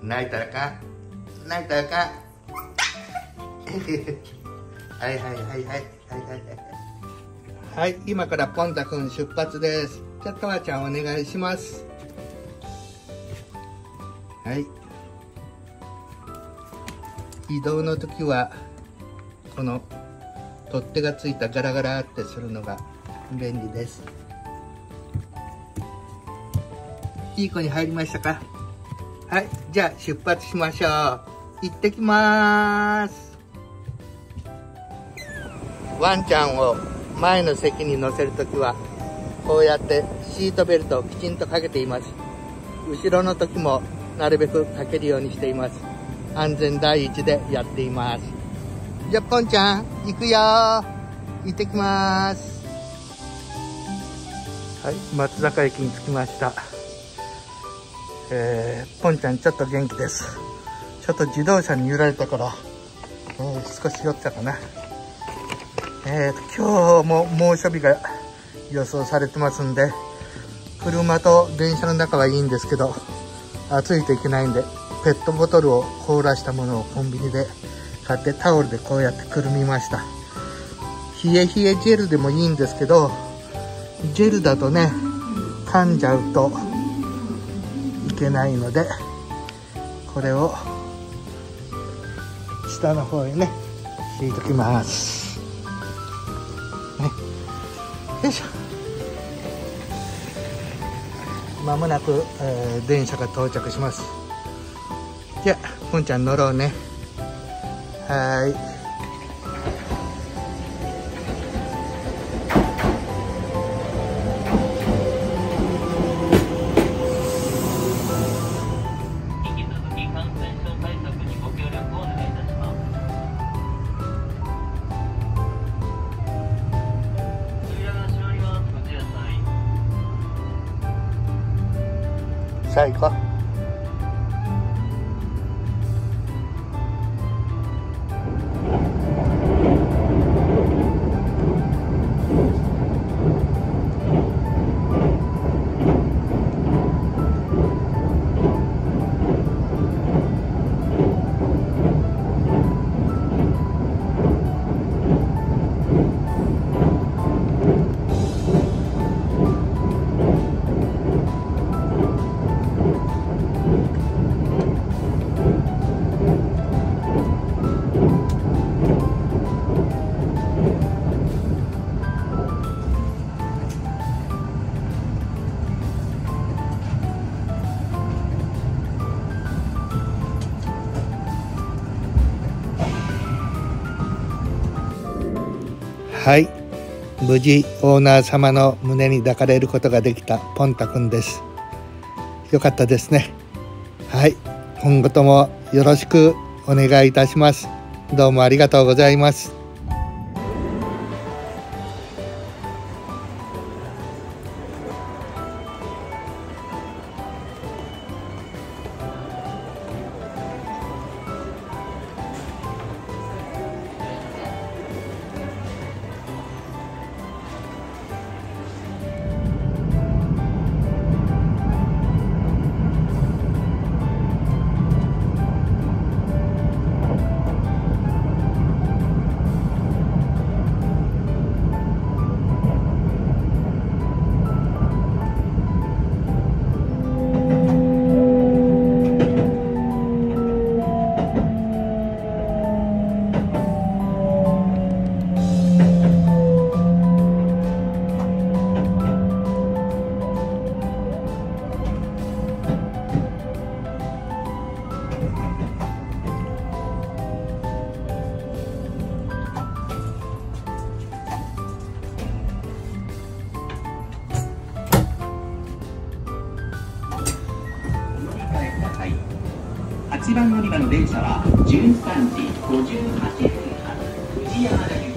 泣いたらかん、泣いたらかん。はいはいはいはいはいはいはい、今からポンタくん出発です。じゃあトワちゃんお願いします。はい、移動の時はこの取っ手がついたガラガラってするのが便利です。いい子に入りましたか？はい、じゃあ出発しましょう。行ってきまーす。ワンちゃんを前の席に乗せるときはこうやってシートベルトをきちんとかけています。後ろの時もなるべくかけるようにしています。安全第一でやっています。じゃあポンちゃん行くよー。行ってきまーす。はい、松坂駅に着きました。ポンちゃんちょっと元気です。ちょっと自動車に揺られたから、少し酔ったかな。今日も猛暑日が予想されてますんで、車と電車の中はいいんですけど、暑いといけないんで、ペットボトルを凍らしたものをコンビニで買ってタオルでこうやってくるみました。冷え冷えジェルでもいいんですけど、ジェルだとね、噛んじゃうといけないので、これを下の方へね、敷いときます。ね、よいしょ。まもなく、電車が到着します。じゃあ、ポンちゃん乗ろうね。はーい。さあ行こう。はい、無事オーナー様の胸に抱かれることができたポンタくんです。よかったですね。はい、今後ともよろしくお願いいたします。どうもありがとうございます。8番乗り場の電車は13時58分発、藤山田行